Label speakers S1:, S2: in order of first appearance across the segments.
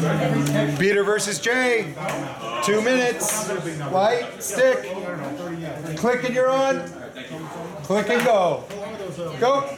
S1: Peter versus Jay. 2 minutes. Light, stick. Click and you're on. Click and go. Go.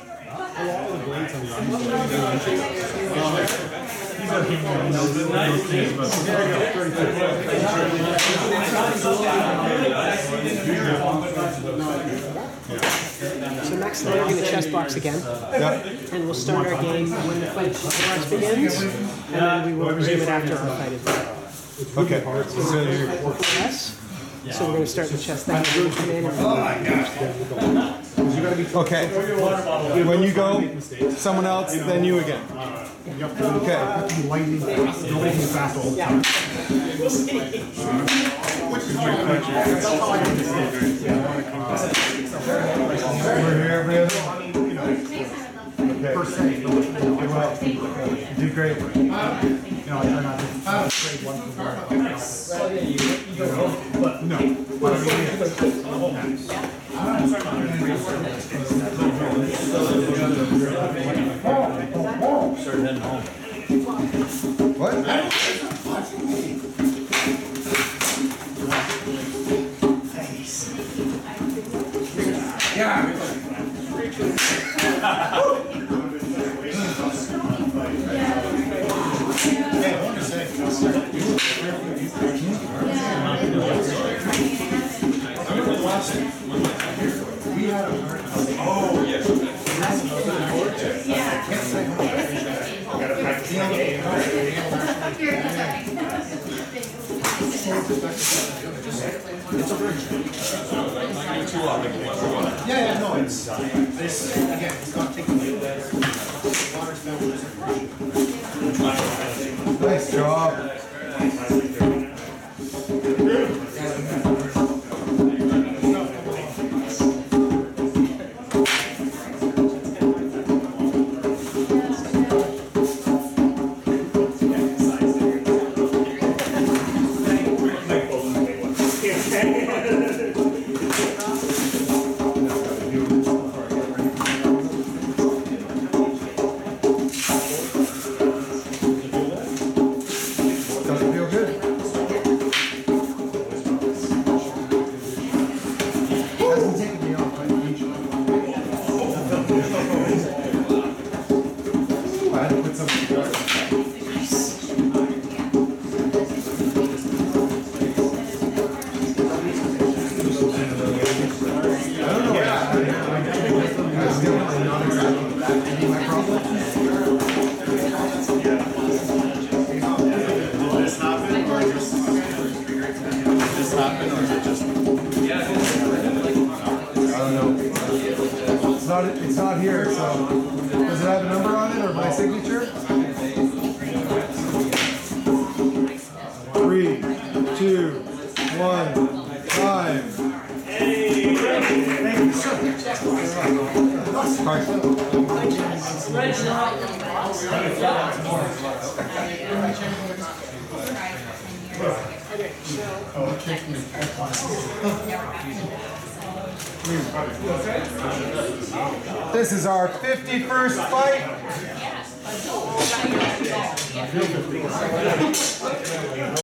S2: So next we're going to chess box again.
S1: Yep.
S2: And we'll start our game when the fight begins, and then we will resume it after our fight is done.
S1: Okay.
S2: Yes. So we're going to start the chess thing.
S1: Okay. When you go, someone else, then you again. Okay.
S3: Lightning fast. Nobody can fast all the time.
S1: We're here, everybody. Okay.
S3: Per se.
S1: Well, you did great.
S3: I try not to trade one for one. No. But I
S1: What?
S4: Yeah. Oh, yes.
S3: yeah, no, it's this again, it's not taking
S1: Nice job. Doesn't feel good.
S3: hasn't taken me off, right?
S1: I had to put something together. It's not here, so does it have a number on it or my signature? 3, 2, 1, time. This is our 51st fight.